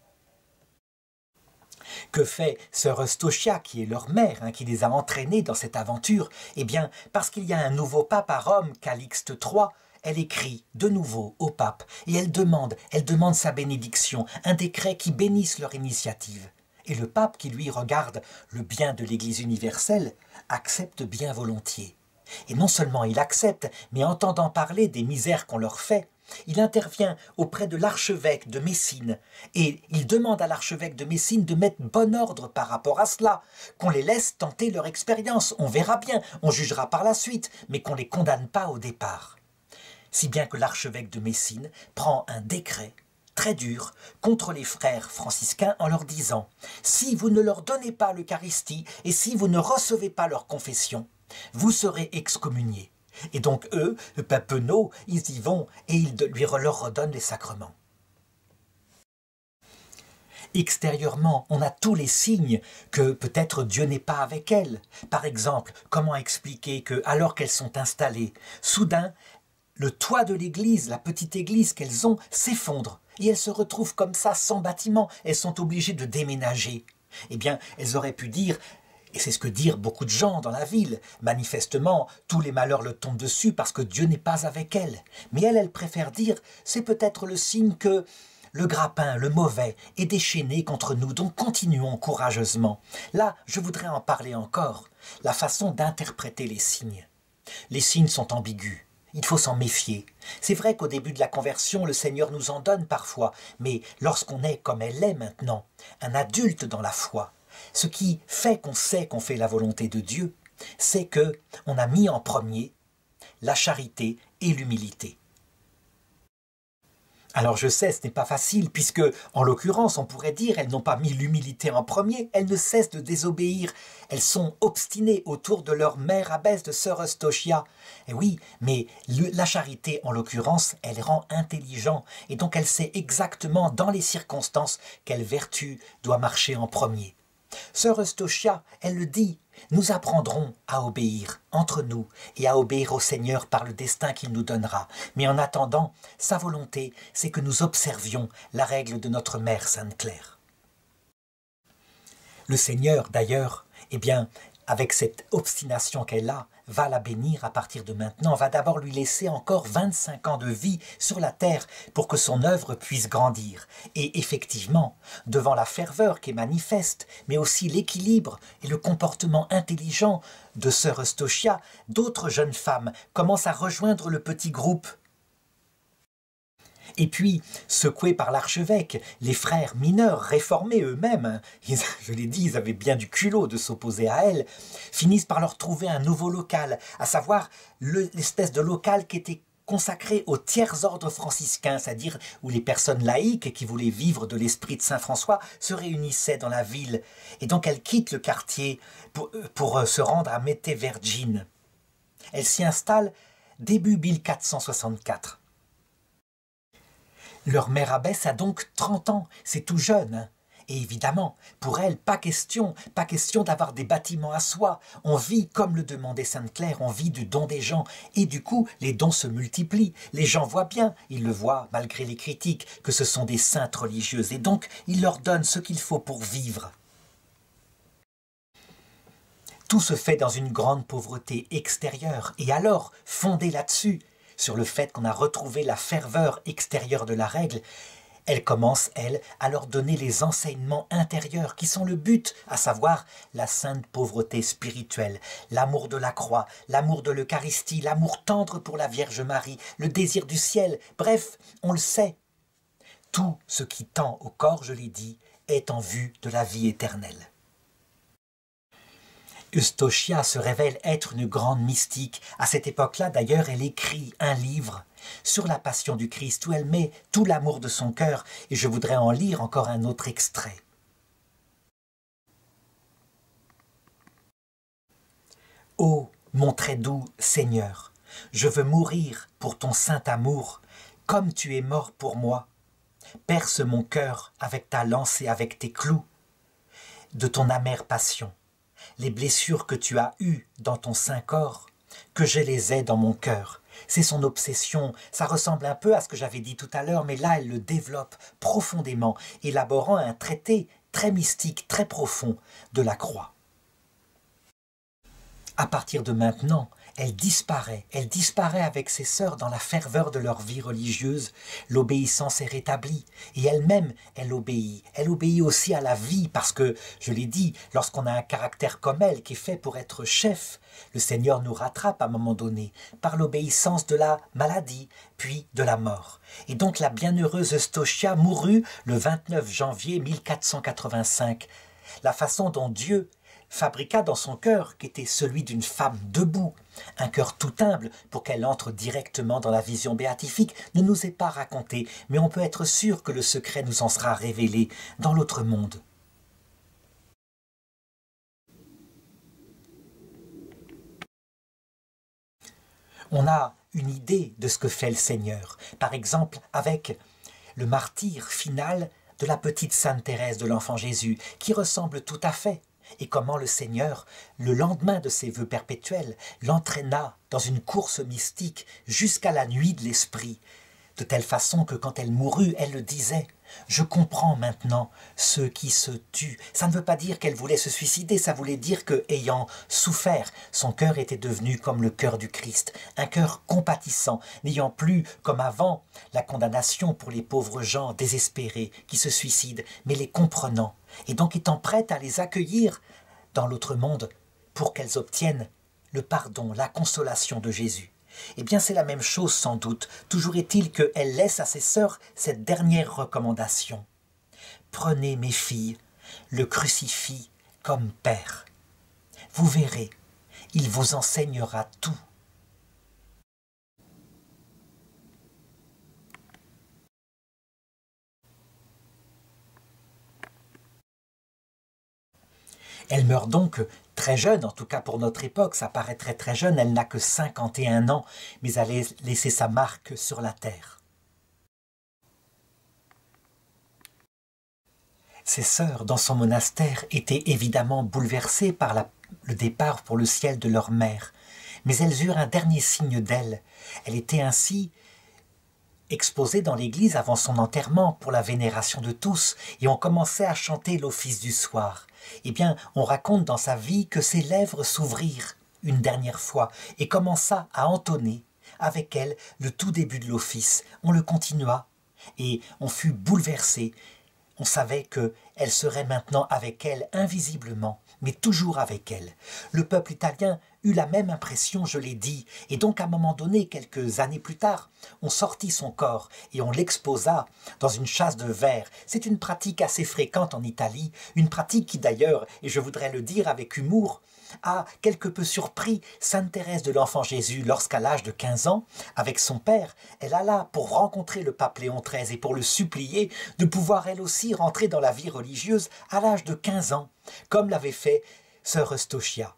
Que fait sœur Eustochia, qui est leur mère, hein, qui les a entraînées dans cette aventure? Eh bien, parce qu'il y a un nouveau pape à Rome, Calixte trois, elle écrit de nouveau au pape et elle demande, elle demande sa bénédiction, un décret qui bénisse leur initiative. Et le pape, qui lui regarde le bien de l'Église universelle, accepte bien volontiers. Et non seulement il accepte, mais entendant parler des misères qu'on leur fait, il intervient auprès de l'archevêque de Messine et il demande à l'archevêque de Messine de mettre bon ordre par rapport à cela, qu'on les laisse tenter leur expérience, on verra bien, on jugera par la suite, mais qu'on ne les condamne pas au départ. Si bien que l'archevêque de Messine prend un décret très dur contre les frères franciscains en leur disant « Si vous ne leur donnez pas l'Eucharistie et si vous ne recevez pas leur confession, vous serez excommuniés. » Et donc eux, penaud, ils y vont et ils lui leur redonnent les sacrements. Extérieurement, on a tous les signes que peut-être Dieu n'est pas avec elles. Par exemple, comment expliquer que, alors qu'elles sont installées, soudain, le toit de l'église, la petite église qu'elles ont, s'effondre. Et elles se retrouvent comme ça, sans bâtiment. Elles sont obligées de déménager. Eh bien, elles auraient pu dire, et c'est ce que dirent beaucoup de gens dans la ville, manifestement, tous les malheurs leur tombent dessus parce que Dieu n'est pas avec elles. Mais elles, elles préfèrent dire, c'est peut-être le signe que le grappin, le mauvais, est déchaîné contre nous, donc continuons courageusement. Là, je voudrais en parler encore, la façon d'interpréter les signes. Les signes sont ambigus. Il faut s'en méfier. C'est vrai qu'au début de la conversion, le Seigneur nous en donne parfois, mais lorsqu'on est comme elle est maintenant, un adulte dans la foi, ce qui fait qu'on sait qu'on fait la volonté de Dieu, c'est que on a mis en premier la charité et l'humilité. Alors je sais, ce n'est pas facile, puisque, en l'occurrence, on pourrait dire, elles n'ont pas mis l'humilité en premier, elles ne cessent de désobéir, elles sont obstinées autour de leur mère abbesse de sœur Eustochia. Et oui, mais le, la charité, en l'occurrence, elle rend intelligent, et donc elle sait exactement, dans les circonstances, quelle vertu doit marcher en premier. Sœur Eustochia, elle le dit, nous apprendrons à obéir entre nous et à obéir au Seigneur par le destin qu'il nous donnera. Mais en attendant, sa volonté, c'est que nous observions la règle de notre mère Sainte-Claire. Le Seigneur, d'ailleurs, eh bien, avec cette obstination qu'elle a, va la bénir à partir de maintenant, va d'abord lui laisser encore vingt-cinq ans de vie sur la terre pour que son œuvre puisse grandir. Et effectivement, devant la ferveur qui est manifeste, mais aussi l'équilibre et le comportement intelligent de sœur Eustochia, d'autres jeunes femmes commencent à rejoindre le petit groupe. Et puis, secoués par l'archevêque, les frères mineurs, réformés eux-mêmes, ils, je l'ai dit, ils avaient bien du culot de s'opposer à elle, finissent par leur trouver un nouveau local, à savoir l'espèce de local qui était consacré aux tiers ordres franciscains, c'est-à-dire où les personnes laïques qui voulaient vivre de l'esprit de saint François se réunissaient dans la ville. Et donc elles quittent le quartier pour, pour se rendre à Mettevergine. Elles s'y installent début mille quatre cent soixante-quatre. Leur mère abbesse a donc trente ans, c'est tout jeune. Hein. Et évidemment, pour elle, pas question, pas question d'avoir des bâtiments à soi. On vit, comme le demandait Sainte-Claire, on vit du don des gens. Et du coup, les dons se multiplient. Les gens voient bien, ils le voient, malgré les critiques, que ce sont des saintes religieuses. Et donc, ils leur donnent ce qu'il faut pour vivre. Tout se fait dans une grande pauvreté extérieure. Et alors, fondé là-dessus, sur le fait qu'on a retrouvé la ferveur extérieure de la règle, elle commence, elle, à leur donner les enseignements intérieurs qui sont le but, à savoir la sainte pauvreté spirituelle, l'amour de la croix, l'amour de l'Eucharistie, l'amour tendre pour la Vierge Marie, le désir du ciel, bref, on le sait. Tout ce qui tend au corps, je l'ai dit, est en vue de la vie éternelle. Eustochia se révèle être une grande mystique. À cette époque-là, d'ailleurs, elle écrit un livre sur la passion du Christ où elle met tout l'amour de son cœur. Et je voudrais en lire encore un autre extrait. Ô mon très doux Seigneur, je veux mourir pour ton saint amour, comme tu es mort pour moi. Perce mon cœur avec ta lance et avec tes clous de ton amère passion. Les blessures que tu as eues dans ton saint corps, que je les ai dans mon cœur. C'est son obsession, ça ressemble un peu à ce que j'avais dit tout à l'heure, mais là elle le développe profondément, élaborant un traité très mystique, très profond de la croix. À partir de maintenant, elle disparaît, elle disparaît avec ses sœurs dans la ferveur de leur vie religieuse, l'obéissance est rétablie, et elle-même, elle obéit, elle obéit aussi à la vie, parce que, je l'ai dit, lorsqu'on a un caractère comme elle, qui est fait pour être chef, le Seigneur nous rattrape à un moment donné, par l'obéissance de la maladie, puis de la mort. Et donc la bienheureuse Eustochia mourut le vingt-neuf janvier mille quatre cent quatre-vingt-cinq. La façon dont Dieu fabriqua dans son cœur, qui était celui d'une femme debout, un cœur tout humble pour qu'elle entre directement dans la vision béatifique, ne nous est pas raconté, mais on peut être sûr que le secret nous en sera révélé dans l'autre monde. On a une idée de ce que fait le Seigneur, par exemple avec le martyre final de la petite Sainte Thérèse de l'Enfant Jésus, qui ressemble tout à fait. Et comment le Seigneur, le lendemain de ses vœux perpétuels, l'entraîna dans une course mystique jusqu'à la nuit de l'esprit, de telle façon que quand elle mourut, elle le disait, Je comprends maintenant ceux qui se tuent. Ça ne veut pas dire qu'elle voulait se suicider, ça voulait dire que, ayant souffert, son cœur était devenu comme le cœur du Christ, un cœur compatissant, n'ayant plus, comme avant, la condamnation pour les pauvres gens désespérés qui se suicident, mais les comprenant, et donc étant prête à les accueillir dans l'autre monde pour qu'elles obtiennent le pardon, la consolation de Jésus. Eh bien, c'est la même chose sans doute. Toujours est-il qu'elle laisse à ses sœurs cette dernière recommandation. Prenez mes filles, le crucifix comme père. Vous verrez, il vous enseignera tout. Elle meurt donc très jeune, en tout cas pour notre époque, ça paraît très très jeune, elle n'a que cinquante et un ans, mais elle a laissé sa marque sur la terre. Ses sœurs, dans son monastère, étaient évidemment bouleversées par la, le départ pour le ciel de leur mère, mais elles eurent un dernier signe d'elle. Elle était ainsi exposée dans l'église avant son enterrement pour la vénération de tous, et on commençait à chanter l'office du soir. Eh bien, on raconte dans sa vie que ses lèvres s'ouvrirent une dernière fois et commença à entonner avec elle le tout début de l'office. On le continua et on fut bouleversé. On savait qu'elle serait maintenant avec elle invisiblement, mais toujours avec elle. Le peuple italien eut la même impression, je l'ai dit, et donc à un moment donné, quelques années plus tard, on sortit son corps et on l'exposa dans une châsse de verre. C'est une pratique assez fréquente en Italie, une pratique qui d'ailleurs, et je voudrais le dire avec humour, a quelque peu surpris Sainte Thérèse de l'Enfant Jésus lorsqu'à l'âge de quinze ans, avec son père, elle alla pour rencontrer le pape Léon treize et pour le supplier de pouvoir elle aussi rentrer dans la vie religieuse à l'âge de quinze ans, comme l'avait fait sœur Eustochia.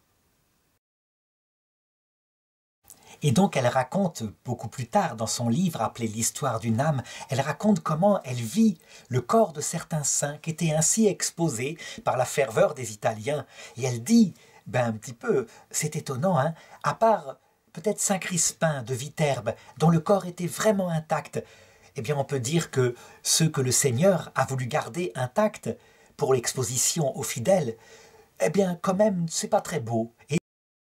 Et donc elle raconte, beaucoup plus tard dans son livre appelé l'histoire d'une âme, elle raconte comment elle vit le corps de certains saints qui étaient ainsi exposés par la ferveur des Italiens. Et elle dit, ben un petit peu, c'est étonnant, hein, à part peut-être Saint Crispin de Viterbe, dont le corps était vraiment intact, eh bien on peut dire que ceux que le Seigneur a voulu garder intacts pour l'exposition aux fidèles, eh bien quand même c'est pas très beau. Et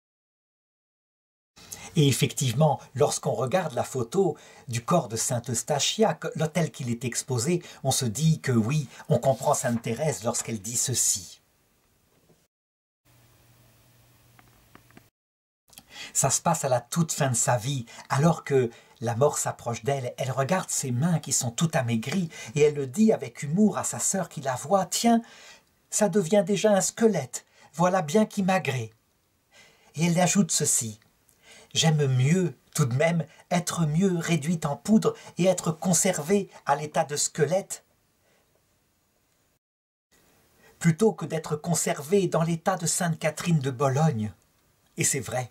Et effectivement, lorsqu'on regarde la photo du corps de Sainte Eustachia, tel qu'il est exposé, on se dit que oui, on comprend Sainte Thérèse lorsqu'elle dit ceci. Ça se passe à la toute fin de sa vie, alors que la mort s'approche d'elle. Elle regarde ses mains qui sont toutes amaigries et elle le dit avec humour à sa sœur qui la voit. « Tiens, ça devient déjà un squelette, voilà bien qui maigrit. » Et elle ajoute ceci. J'aime mieux, tout de même, être mieux réduite en poudre et être conservée à l'état de squelette, plutôt que d'être conservée dans l'état de Sainte Catherine de Bologne. Et c'est vrai.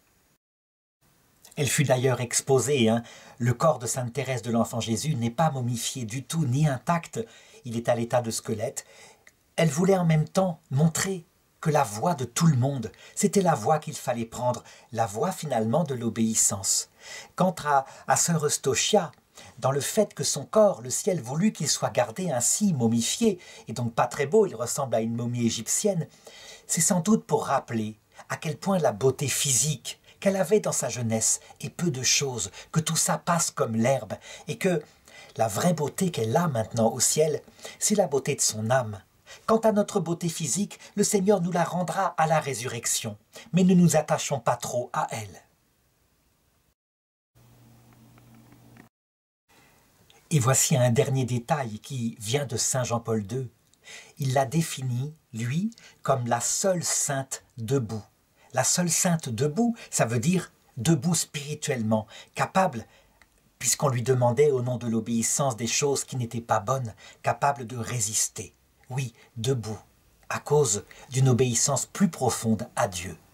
Elle fut d'ailleurs exposée, hein. Le corps de Sainte Thérèse de l'Enfant Jésus n'est pas momifié du tout, ni intact, il est à l'état de squelette. Elle voulait en même temps montrer que la voie de tout le monde, c'était la voie qu'il fallait prendre, la voie finalement de l'obéissance. Quant à, à sœur Eustochia, dans le fait que son corps, le ciel voulut qu'il soit gardé ainsi, momifié, et donc pas très beau, il ressemble à une momie égyptienne, c'est sans doute pour rappeler à quel point la beauté physique qu'elle avait dans sa jeunesse est peu de choses, que tout ça passe comme l'herbe, et que la vraie beauté qu'elle a maintenant au ciel, c'est la beauté de son âme. Quant à notre beauté physique, le Seigneur nous la rendra à la résurrection, mais ne nous attachons pas trop à elle. Et voici un dernier détail qui vient de Saint Jean-Paul deux. Il l'a définie, lui, comme la seule sainte debout. La seule sainte debout, ça veut dire debout spirituellement, capable, puisqu'on lui demandait au nom de l'obéissance des choses qui n'étaient pas bonnes, capable de résister. Oui, debout, à cause d'une obéissance plus profonde à Dieu.